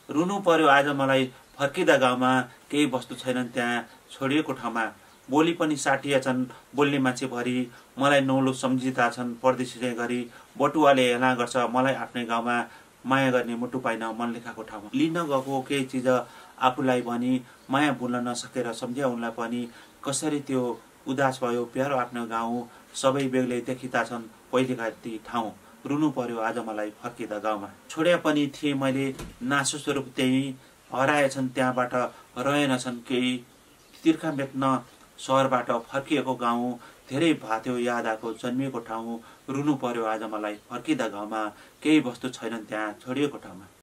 रुनु पर्यो आज मलाई फर्किँदा गाउँमा केही वस्तु छैनन् त्यहाँ छोडिएको ठाउँमा। बोली पनि साटिया छन् बोल्ने मान्छे भरि, मलाई नौलो सम्झिता छन् परदेशी गरी। बटुवाले हेला गर्छ मलाई आफ्नै गाउँमा, माया गर्ने मुटु पाइन मन लेखाको ठाउँमा। लिन गएको केही चिज आफूलाई भनी माया भुल्न नसकेर सम्झ्या उनलाई पनि। कसरी त्यो उदास भयो प्यारो आफ्नो गाउँ, सबै बेग्लै देखिता छन् पहिलेका ती ठाउँ। रुनु पर्यो आज मलाई फर्किँदा गाउँमा। छोड्या पनि थिएँ मैले नासो स्वरूप त्यही, हराएछन् त्यहाँबाट रहेनछन् केही। तिर्खा मेट्न सहरबाट फर्किएको गाउँ, धेरै भाथ्यो याद आएको जन्मिएको ठाउँ। रुनु पर्यो आज मलाई फर्किँदा गाउँमा, केही वस्तु छैनन् त्यहाँ छोडिएको ठाउँमा।